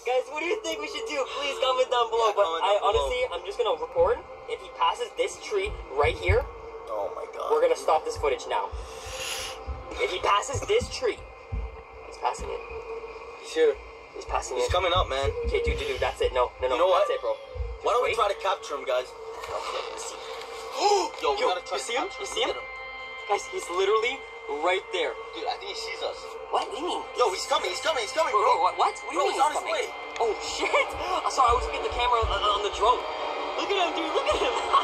Guys, what do you think we should do? Please comment down below. But honestly, I'm just gonna record. If he passes this tree right here, oh my god, we're gonna stop this footage now. If he passes this tree, he's passing it. He's here. He's passing it. He's coming up, man. Okay, dude, that's it. No, you know what? That's it, bro. Why don't we try to capture him, guys? Yo, we gotta try to capture him. You see him? Guys, he's literally right there. Dude, I think he sees us. What do you mean? Yo, he's coming, bro. What? What do you mean he's on his way. Oh, shit. Sorry, I was looking at the camera on the drone. Look at him, dude. Look at him.